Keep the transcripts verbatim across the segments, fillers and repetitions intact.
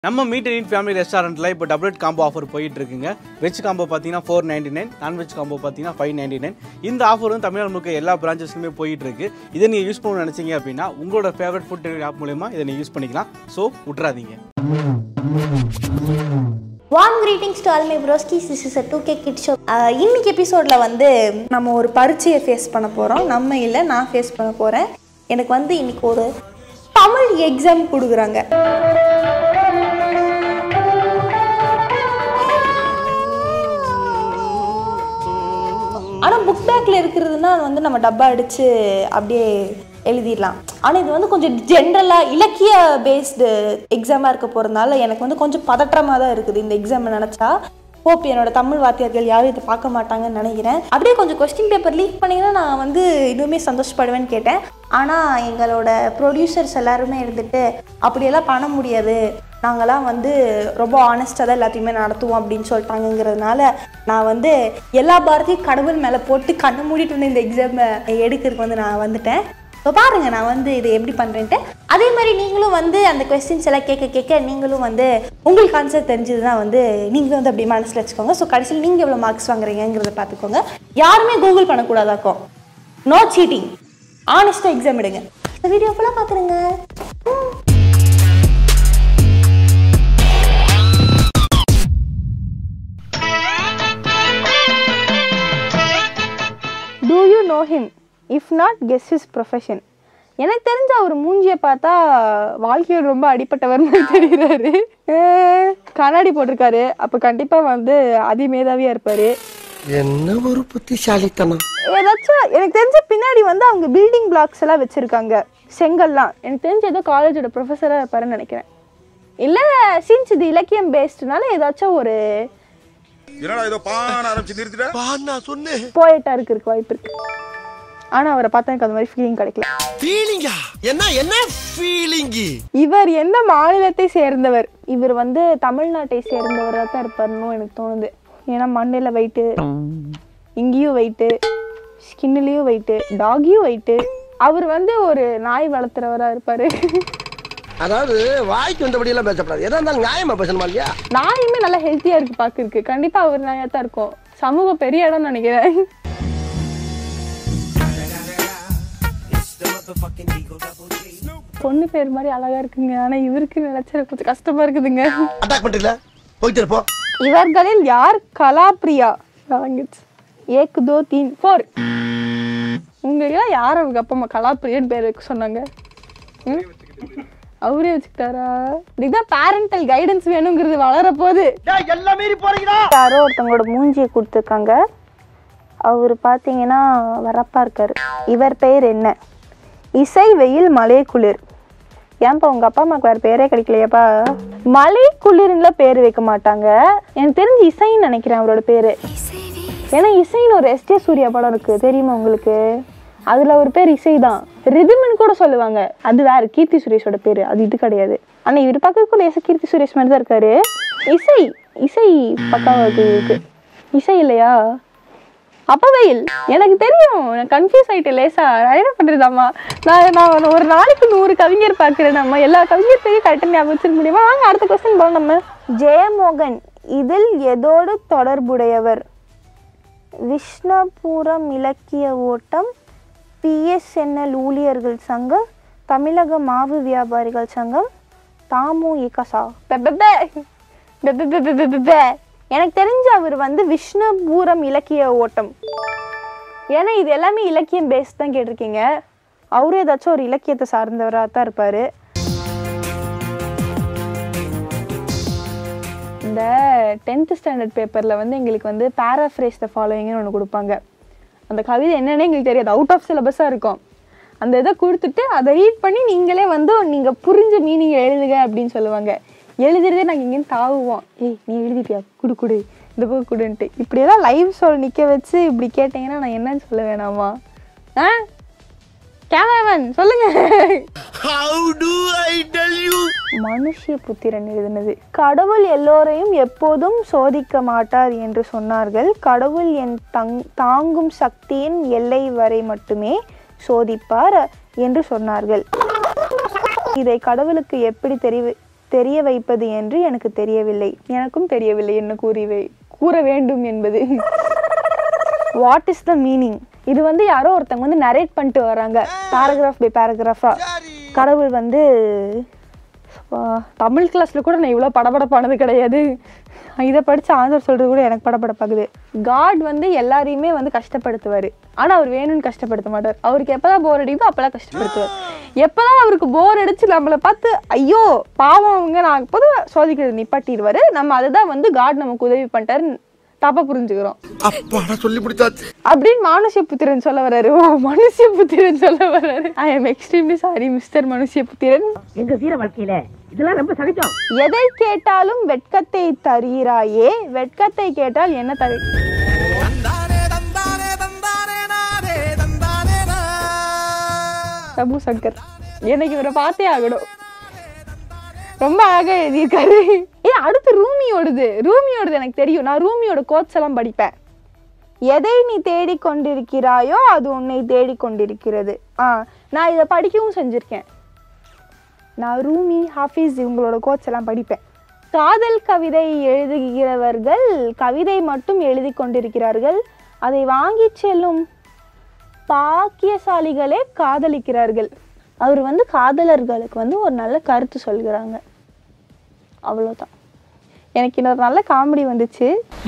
நம்ம meet and family ரெஸ்டாரண்ட்டில் இப்போ டபுள் காம்போ ஆஃபர் போயிட்டு இருக்குங்க. வெஜ் காம்போ பார்த்தீங்கன்னா four ninety nine non veg combo பார்த்தீங்கன்னா ஃபைவ் நைன்டி நைன் இந்த ஆஃபர் வந்து தமிழ்நாடு முழுக்க எல்லா பிரான்ச்சஸ்லுமே போயிட்டு இருக்கு. இதை நீங்கள் யூஸ் பண்ண நினச்சிங்க அப்படின்னா உங்களோட ஃபேவரட் ஃபுட் டெலிவரி ஆப் மூலமா இதை நீங்கள் யூஸ் பண்ணிக்கலாம். ஸோ விட்றாதீங்க. Warm greetings to all my broskies. This is a two K Kids Show. இன்னைக்கு எபிசோடில் வந்து நம்ம ஒரு பரீட்சையை ஃபேஸ் பண்ண போகிறோம். நம்ம இல்லை, நான் ஃபேஸ் பண்ண போகிறேன். எனக்கு வந்து இன்னைக்கு ஒரு தமிழ் எக்ஸாம் கொடுக்குறாங்க. ஆனால் புக் பேக்கில் இருக்கிறதுனா வந்து நம்ம டப்பா அடித்து அப்படியே எழுதிடலாம். ஆனால் இது வந்து கொஞ்சம் ஜென்ரலாக இலக்கிய பேஸ்டு எக்ஸாமாக இருக்க போகிறதுனால எனக்கு வந்து கொஞ்சம் பதற்றமாக தான் இருக்குது இந்த எக்ஸாம் நினச்சா. ஹோப் என்னோட தமிழ் வாத்தியார்கள் யாரும் இதை பார்க்க மாட்டாங்கன்னு நினைக்கிறேன். அப்படியே கொஞ்சம் கொஸ்டின் பேப்பர் லீக் பண்ணிங்கன்னா நான் வந்து இன்னுமே சந்தோஷப்படுவேன்னு கேட்டேன். ஆனால் எங்களோட ப்ரொடியூசர்ஸ் எல்லாருமே இருந்துட்டு அப்படியெல்லாம் பண்ண முடியாது, நாங்களாம் வந்து ரொம்ப ஆனஸ்டாக தான் எல்லாத்தையுமே நடத்துவோம் அப்படின்னு சொல்லிட்டாங்கிறதுனால நான் வந்து எல்லா பாரத்தையும் கடவுள் மேலே போட்டு கண்ணை மூடிட்டு வந்து இந்த எக்ஸாமை எடுக்கிறதுக்கு வந்து நான் வந்துட்டேன். ஸோ பாருங்கள் நான் வந்து இதை எப்படி பண்ணுறேன்ட்டு. அதே மாதிரி நீங்களும் வந்து அந்த கொஸ்டின்ஸ் எல்லாம் கேட்க கேட்க நீங்களும் வந்து உங்களுக்கு ஆன்சர் தெரிஞ்சதுன்னா வந்து நீங்களும் வந்து அப்படி மனசில் வச்சுக்கோங்க. ஸோ கடைசியில் நீங்கள் எவ்வளோ மார்க்ஸ் வாங்குறீங்கிறத பார்த்துக்கோங்க. யாருமே கூகுள் பண்ணக்கூடாதாக்கும். நோ சீட்டிங், ஆனஸ்டாக எக்ஸாம் எடுங்க. இந்த வீடியோ ஃபுல்லாக பார்த்துருங்க. Do you know him? If not, guess his profession. எனக்கு தெரிஞ்ச அவர் மூஞ்சியை பார்த்தா வாழ்க்கையில் ரொம்ப அடிப்பட்டவர் மாதிரி தெரிகிறாரு. கண்ணாடி போட்டிருக்காரு, அப்போ கண்டிப்பாக வந்து அதிமேதாவியாக இருப்பார். என்ன ஒரு புத்திசாலித்தனம். ஏதாச்சும் எனக்கு தெரிஞ்ச பின்னாடி வந்து அவங்க பில்டிங் பிளாக்ஸ் எல்லாம் வச்சுருக்காங்க, செங்கல்லாம். எனக்கு தெரிஞ்ச ஏதோ காலேஜோட ப்ரொஃபஸராக இருப்பாருன்னு நினைக்கிறேன். இல்லை சின்ஸ் இது இலக்கியம் பேஸ்டுனால ஏதாச்சும் ஒரு போயிட்டா இருக்கு இருக்கு வாய்ப்பு இருக்கு. ஆனா அவரை பார்த்தா எனக்கு அந்த மாதிரி ஃபீலிங் கிடைக்கல. ஃபீலிங்கா? என்ன என்ன ஃபீலிங்? இவர் எந்த மாநிலத்தை சேர்ந்தவர்? இவர் வந்து தமிழ்நாட்டை சேர்ந்தவராக தான் இருப்பாருன்னு எனக்கு தோணுது. ஏன்னா மண்டையில வெயிட்டு, இங்கேயும் வெயிட்டு, ஸ்கின்னுலேயும் வெயிட்டு, டாகியும் வெயிட்டு. அவர் வந்து ஒரு நாய் வளர்த்துறவராக இருப்பாரு. அதாவது வாய்க்கு வந்தபடி எல்லாம் பேசப்படாது, எதா இருந்தாலும் நியாயமா பேசணுமா இல்லையா? நாயுமே நல்லா ஹெல்த்தியா இருக்கு பாக்குறதுக்கு. கண்டிப்பா அவர் நாயா தான் இருக்கும். சமூகம் பெரிய இடம் நினைக்கிறேன். பொண்ணு பேர் மாதிரி அழகா இருக்குங்க, ஆனா இவருக்கு நினைச்சா கொஞ்சம் கஷ்டமா இருக்குதுங்க. அட்டாக் பண்றீங்களா? போயிட்டு இருப்போம். இவர்களில் யார் கலாப்ரியா? ஏக் தோ தீன் ஃபோர். உங்களுக்கு யார் அவங்க அப்பா அம்மா கலாப்ரியான்னு பேர் வைக்க சொன்னாங்க? அவரே வச்சுக்கிட்டாரா? இதுதான் பேரண்டல் கைடன்ஸ் வேணுங்கிறது வளர போகுது. யாரோ ஒருத்தவங்களோட மூஞ்சியை கொடுத்துருக்காங்க. அவர் பார்த்தீங்கன்னா வரப்பா இருக்காரு. இவர் பெயர் என்ன? இசை, வெயில், மலை, குளிர். ஏன்ப்பா உங்க அப்பா அம்மாக்கு வேற பேரே கிடைக்கலையாப்பா? மலை குளிர்ல பேர் வைக்க மாட்டாங்க. எனக்கு தெரிஞ்சு இசைன்னு நினைக்கிறேன் அவரோட பேரு. ஏன்னா இசைன்னு ஒரு எஸ் ஜே சூர்யா படம் இருக்கு, தெரியுமா உங்களுக்கு? அதுல ஒரு பேர் இசை தான். ரிதம்னு கூட சொல்லுவாங்க, அது வேற. கீர்த்தி சுரேஷோட பேரு அது, இது கிடையாது. ஆனா இவர் பக்கத்துல ஏச கீர்த்தி சுரேஷ் மாதிரி தான் இருக்காரு. இசை இசை பக்காவா இருக்கு. இசை இல்லையா? அப்ப வெயில். எனக்கு தெரியும், நான் கன்ஃபியூஸ் ஆயிட்டேன் லேசா. என்ன பண்றதாம்மா, நான் நான் ஒரு நாளைக்கு நூறு கவிஞர் பாக்குறேன். நம்ம எல்லா கவிஞர் பேரையும் கரெக்டாக ஞாபகம் வச்சிருக்க முடியுமா? வாங்க அடுத்த கொஸ்டின் போகலாம். நம்ம ஜெயமோகன் இதில் எதோடு தொடர்புடையவர்? விஷ்ணுபுரம் இலக்கிய ஓட்டம், பி எஸ் என் எல் ஊழியர்கள் சங்கம், தமிழக மாவு வியாபாரிகள் சங்கம், தாமு இகசா. எனக்கு தெரிஞ்ச அவர் வந்து விஷ்ணுபுரம் இலக்கிய ஓட்டம். ஏன்னா இது எல்லாமே இலக்கியம் பேஸ் தான் கேட்டிருக்கீங்க. அவரும் ஏதாச்சும் ஒரு இலக்கியத்தை சார்ந்தவராக தான் இருப்பார். இந்த டென்த்து ஸ்டாண்டர்ட் பேப்பரில் வந்து எங்களுக்கு வந்து பேராஃப்ரேஸ் த ஃபாலோயிங்னு ஒன்று கொடுப்பாங்க. அந்த கவிதை என்னன்னே எங்களுக்கு தெரியாது, அவுட் ஆஃப் சிலபஸாக இருக்கும். அந்த இதை கொடுத்துட்டு அதை ரீட் பண்ணி நீங்களே வந்து நீங்கள் புரிஞ்ச மீனிங் எழுதுக அப்படின்னு சொல்லுவாங்க. எழுதுறதே நாங்கள் இங்கேருந்து தாவுவோம். ஏய் நீ எழுதிட்டியா, குடு குடு இந்த புக்கு குடுன்ட்டு. இப்படியெல்லாம் லைவ் சொல் நிற்க வச்சு இப்படி கேட்டிங்கன்னா நான் என்னன்னு சொல்ல வேணாமா? ஆ கேமராமேன் சொல்லுங்க. மனுஷ்யபுத்திரன் எழுதினது. கடவுள் எல்லோரையும் எப்போதும் சோதிக்க மாட்டார் என்று சொன்னார்கள். கடவுள் என் தங் தாங்கும் சக்தியின் எல்லை வரை மட்டுமே சோதிப்பார் என்று சொன்னார்கள். இதை கடவுளுக்கு எப்படி தெரிவி தெரிய வைப்பது என்று எனக்கு தெரியவில்லை. எனக்கும் தெரியவில்லை என்ன கூறிவை கூற வேண்டும் என்பது. What is the meaning? இது வந்து யாரோ ஒருத்தவங்க வந்து நரேட் பண்ணிட்டு வராங்க பேராகிராஃப் பை பேராகிராஃபா. கடவுள் வந்து தமிழ் கிளாஸில் கூட நான் இவ்வளோ படபடப்பானது கிடையாது. இதை படித்து ஆன்சர் சொல்கிறது கூட எனக்கு படபடப்பாகுது. காட் வந்து எல்லாரையுமே வந்து கஷ்டப்படுத்துவார், ஆனால் அவர் வேணும்னு கஷ்டப்படுத்த மாட்டார். அவருக்கு எப்போதான் போர் அடிக்குதோ அப்போதான் கஷ்டப்படுத்துவார். எப்போதான் அவருக்கு போர் அடிச்சு நம்மளை பார்த்து ஐயோ பாவம் அவங்க நான் எப்போதும் சோதிக்கிறது நிப்பாட்டிடுவார். நம்ம அதை தான் வந்து காட் நமக்கு உதவி பண்ணிட்டாரு தப்பா புரிஞ்சுக்கிறோம் அப்படின்னு மனுஷ்யபுத்திரன் சொல்ல வர்றாரு. ஓ மனுஷ்யபுத்திரன் சொல்ல வர்றாரு. I am extremely sorry mister Manushyaputhiran. எங்க வீர வாழ்க்கையில இதெல்லாம் ரொம்ப சகஜம். எதை கேட்டாலும் வெட்கத்தை தருகிறாயே, வெட்கத்தை கேட்டால் என்ன தரு? பிரபு சங்கர் எனக்கு இவரை பார்த்தே ஆகணும். ரொம்ப அழகா எழுதியிருக்காரு. ஏ அடுத்து ரூமியோடுது ரூமியோடுது எனக்கு தெரியும். நான் ரூமியோட கோட்ஸ் எல்லாம் படிப்பேன். எதை நீ தேடிக்கொண்டிருக்கிறாயோ அது உன்னை தேடிக்கொண்டிருக்கிறது. ஆ நான் இதை படிக்கவும் செஞ்சுருக்கேன். நான் ரூமி ஹாஃபிஸ் இவங்களோட கோட்ஸ் எல்லாம் படிப்பேன். காதல் கவிதை எழுதுகிறவர்கள் கவிதை மட்டும் எழுதி கொண்டிருக்கிறார்கள். அதை வாங்கி செல்லும் பாக்கியசாலிகளே காதலிக்கிறார்கள். அவர் வந்து காதலர்களுக்கு வந்து ஒரு நல்ல கருத்து சொல்கிறாங்க. அவ்வளோதான். எனக்கு இன்னொரு நல்ல காமெடி வந்துச்சு.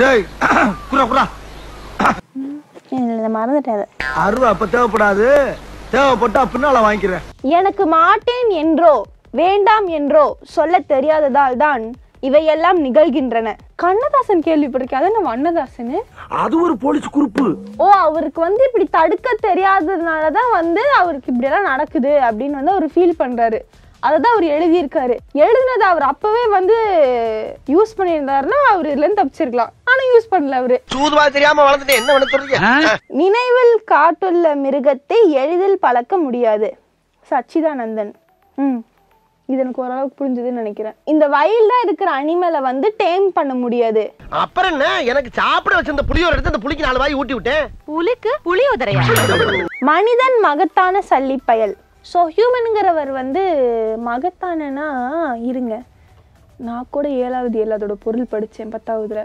மறந்துட்டேன். அருவா அப்ப தேவைப்படாது, தேவைப்பட்டா பின்னால வாங்கிக்கிறேன். எனக்கு மாட்டேன் என்றோ வேண்டாம் என்றோ சொல்ல தெரியாததால் தான் இவையெல்லாம் நிகழ்கின்றன. கண்ணதாசன் கேள்விப்பட்டிருக்கேன். அது நம்ம அண்ணதாசன். அது ஒரு போலீஸ் குரூப்பு. ஓ அவருக்கு வந்து இப்படி தடுக்க தெரியாததுனாலதான் வந்து அவருக்கு இப்படி எல்லாம் நடக்குது அப்படின்னு வந்து அவர் ஃபீல் பண்றாரு. அததான் அவர் எழுதியிருக்காரு. எழுதினது அவர் அப்பவே வந்து யூஸ் பண்ணியிருந்தாருன்னா அவர் இதுல இருந்து தப்பிச்சிருக்கலாம். ஆனா யூஸ் பண்ணல அவரு. தெரியாம வளர்ந்துட்டு என்ன பண்ண சொல்றீங்க? நினைவில் காட்டுள்ள மிருகத்தை எளிதில் பழக்க முடியாது. சச்சிதானந்தன். ம் இது எனக்கு ஓரளவுக்கு புரிஞ்சுதுன்னு நினைக்கிறேன். இந்த வைல்டா இருக்கிற அனிமலை வந்து டேம் பண்ண முடியாது. அப்புறம் என்ன எனக்கு சாப்பிட வச்சிருந்த புளியோர எடுத்து அந்த புளிக்கு நாலு வாய் ஊட்டி விட்டேன். புலிக்கு புளியோதரையா? மனிதன் மகத்தான சல்லிப்பயல். ஸோ ஹியூமனுங்கிறவர் வந்து மகத்தானனா இருங்க நான் கூட ஏழாவது ஏழாவதோட பொருள் படித்தேன் பத்தாவதுல.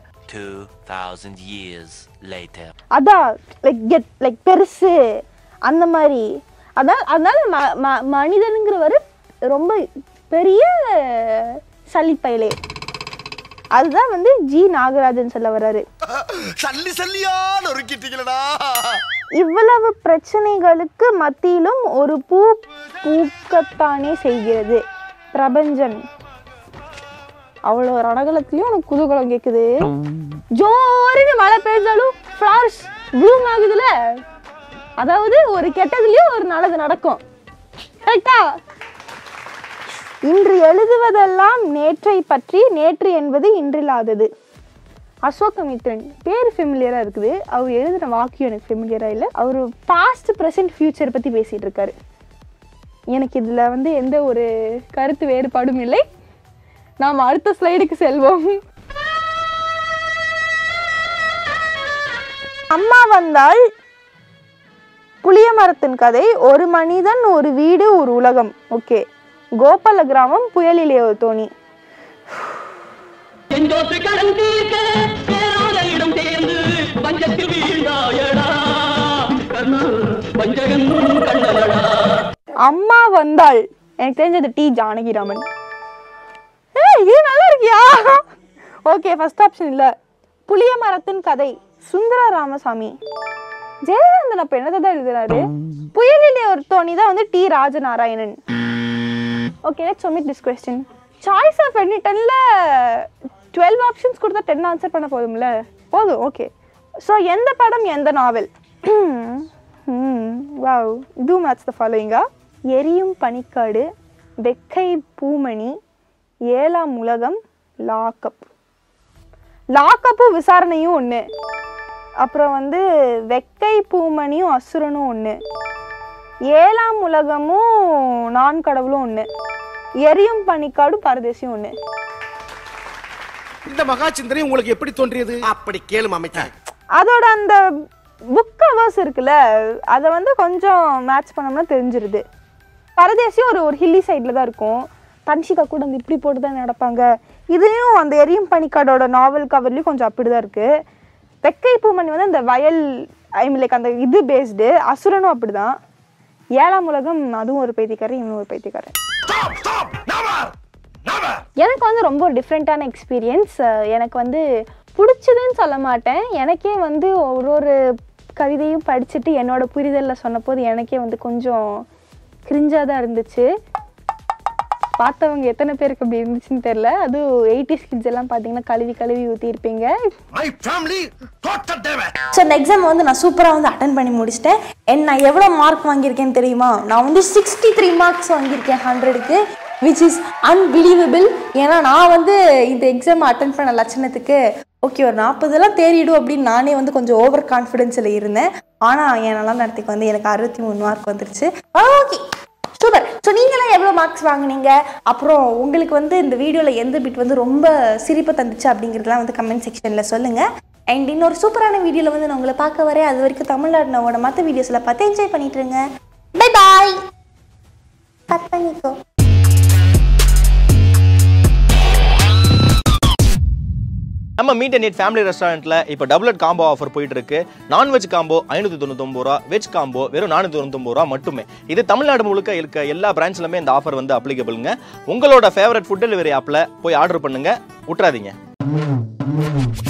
அதான் லைக் கெட் லைக் பெருசு அந்த மாதிரி. அதான் அதனால ம ம மனிதனுங்கிறவர் ரொம்ப பெரிய சல்லிப்பயலே. அதுதான் வந்து ஜி நாகராஜன் சொல்ல வர்றாரு. சல்லி சல்லியா நொறுக்கிட்டீங்களடா. இவ்வளவு பிரச்சனைகளுக்கு மத்தியிலும் ஒரு பூ பூக்கத்தானே செய்கிறது பிரபஞ்சன். அவ்வளோ ரணகலத்திலயும் எனக்கு குதூகலம் கேக்குது. ஜோரின்னு மழை பெய்ஞ்சாலும் ஃப்ளவர்ஸ் ப்ளூம் ஆகுதுல. அதாவது ஒரு கெட்டதுலயும் ஒரு நல்லது நடக்கும். கரெக்டா? இன்று எழுதுவதெல்லாம் நேற்றை பற்றி, நேற்று என்பது இன்றில்லாதது. அசோகமித்ரன் பேர் ஃபெமிலியராக இருக்குது. அவர் எழுதின வாக்கியம் எனக்கு ஃபெமிலியராக இல்லை. அவர் பாஸ்ட் ப்ரெசென்ட் ஃபியூச்சர் பற்றி பேசிகிட்டு இருக்காரு. எனக்கு இதில் வந்து எந்த ஒரு கருத்து வேறுபாடும் இல்லை. நாம் அடுத்த ஸ்லைடுக்கு செல்வோம். அம்மா வந்தால் புளிய மரத்தின் கதை. ஒரு மனிதன், ஒரு வீடு, ஒரு உலகம். ஓகே. கோபால கிராமம், புயலிலே ஒரு தோணி. அம்மா வந்தாள். எனக்கு தெரிஞ்சது டி ஜானகிராமன். இது நல்லா இருக்கியா? ஓகே ஃபர்ஸ்ட் ஆப்ஷன் இல்ல. புளிய மரத்தின் கதை சுந்தர ராமசாமி. ஜெயகாந்தன் அப்ப என்னதான் தான் எழுதுறாரு. புயலிலே ஒரு தோணி தான் வந்து D Rajanarayanan. Okay let's submit this question. Choice of any டென்ல டுவெல்வ் ஆப்ஷன்ஸ் கொடுத்தா டென் ஆன்சர் பண்ண போதும்ல? போதும். ஓகே. ஸோ எந்த படம் எந்த நாவல்? வாவ் டூ மேட்ச் த ஃபாலோயிங்கா. எரியும் பனிக்காடு, வெக்கை பூமணி, ஏழாம் உலகம், லாக்அப். லாக்அப்பும் விசாரணையும் ஒன்று. அப்புறம் வந்து வெக்கை பூமணியும் அசுரனும் ஒன்று. ஏழாம் உலகமும் நான் கடவுளும் ஒன்று. எரியும் பனிக்காடும் பரதேசியும் ஒன்று. இந்த மகா சிந்தனை உங்களுக்கு எப்படி தோன்றியது? அப்படி கேளு அமைச்சர். அதோட அந்த புக் கவர்ஸ் இருக்குல்ல, அதை வந்து கொஞ்சம் மேட்ச் பண்ணோம்னா தெரிஞ்சிருது. பரதேசி ஒரு ஒரு ஹில்லி சைடில் தான் இருக்கும். தன்ஷிகா கூட வந்து இப்படி போட்டு தான் நடப்பாங்க. இதையும் அந்த எரியும் பனிக்காடோட நாவல் கவர்லேயும் கொஞ்சம் அப்படி தான் இருக்குது. வெக்கை பூமணி வந்து அந்த வயல் ஐ மீன் லைக் அந்த இது பேஸ்டு. அசுரனும் அப்படி தான். ஏழாம் உலகம் அதுவும் ஒரு பைத்தியக்காரன், இன்னும் ஒரு பைத்தியக்காரன். எனக்கு வந்து ரொம்ப டிஃப்ரெண்ட்டான எக்ஸ்பீரியன்ஸ். எனக்கு வந்து பிடிச்சதுன்னு சொல்ல மாட்டேன். எனக்கே வந்து ஒரு ஒரு கவிதையும் படிச்சுட்டு என்னோட புரிதலில் சொன்னபோது எனக்கே வந்து கொஞ்சம் கிரிஞ்சாக தான் இருந்துச்சு. பார்த்தவங்க எத்தனை பேருக்கு அப்படி இருந்துச்சுன்னு தெரியல. அதுவும் எயிட்டிஸ் கிட்ஸ் எல்லாம் பார்த்தீங்கன்னா கழுவி கழுவி ஊற்றிருப்பீங்க. ஸோ இந்த எக்ஸாம் வந்து நான் சூப்பராக வந்து அட்டன் பண்ணி முடிச்சிட்டேன். என் நான் எவ்வளோ மார்க் வாங்கியிருக்கேன்னு தெரியுமா? நான் வந்து சிக்ஸ்டி த்ரீ மார்க்ஸ் வாங்கியிருக்கேன் ஹண்ட்ரடுக்கு, விச் இஸ் அன்பிலீவபிள். ஏன்னா நான் வந்து இந்த எக்ஸாம் அட்டன் பண்ண லட்சணத்துக்கு ஓகே ஒரு நாற்பதெல்லாம் தேறிடும் அப்படின்னு நானே வந்து கொஞ்சம் ஓவர் கான்ஃபிடென்ஸில் இருந்தேன். ஆனால் என் நல்லா நேரத்துக்கு வந்து எனக்கு அறுபத்தி மூணு மார்க் வந்துருச்சு. Okay super. ஸோ நீங்களாம் எவ்வளோ மார்க்ஸ் வாங்கினீங்க, அப்புறம் உங்களுக்கு வந்து இந்த வீடியோவில் எந்த பிட் வந்து ரொம்ப சிரிப்பை தந்துச்சு அப்படிங்கிறதுலாம் வந்து கமெண்ட் செக்ஷனில் சொல்லுங்கள். அண்ட் இன்னொரு சூப்பரான வீடியோவில் வந்து நான் உங்களை பார்க்க வரேன். அது வரைக்கும் தமிழ்நாடு நம்மளோட மற்ற வீடியோஸில் பார்த்து என்ஜாய் பண்ணிட்டு இருங்க. Bye bye. கட் பண்ணிக்கோ. நம்ம மீட் அண்ட் ஈட் ஃபேமிலி ரெஸ்டாரண்ட்டில் இப்போ டபுள்ட் காம்போ ஆஃபர் போயிட்டு இருக்கு. நான்வெஜ் காம்போ ஐநூற்றி தொண்ணூத்தொம்பது ரூபா, வெஜ் காம்போ வெறும் நானூற்றி தொண்ணூத்தொம்பது ரூபா மட்டுமே. இது தமிழ்நாடு முழுக்க இருக்க எல்லா பிரான்ச்லுமே இந்த ஆஃபர் வந்து அப்ளிகபிளுங்க. உங்களோட ஃபேவரட் ஃபுட் டெலிவரி ஆப்பில் போய் ஆர்டர் பண்ணுங்க, விட்றாதீங்க.